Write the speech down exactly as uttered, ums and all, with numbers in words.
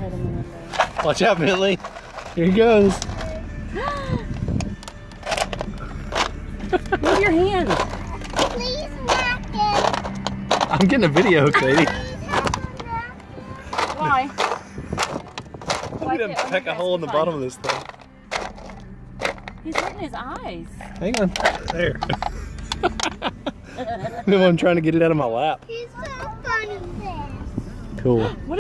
head in the window. Watch out, Bentley. Here he goes. Move your hand. Please knock it. I'm getting a video, Katie. Why? Look at him peck a hole in the bottom of this thing. He's hurting his eyes. Hang on. There. I'm trying to get it out of my lap. He's so funny. Cool.